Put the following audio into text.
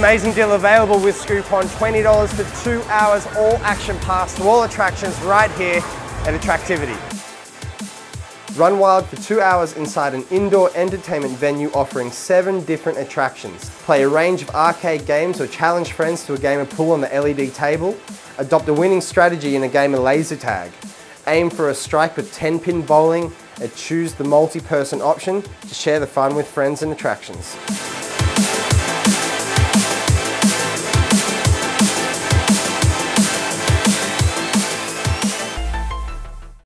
Amazing deal available with Scoopon, $20 for 2 hours, all action pass to all attractions right here at Attractivity. Run wild for 2 hours inside an indoor entertainment venue offering 7 different attractions. Play a range of arcade games or challenge friends to a game of pool on the LED table. Adopt a winning strategy in a game of laser tag. Aim for a strike with 10-pin bowling and choose the multi-person option to share the fun with friends and attractions.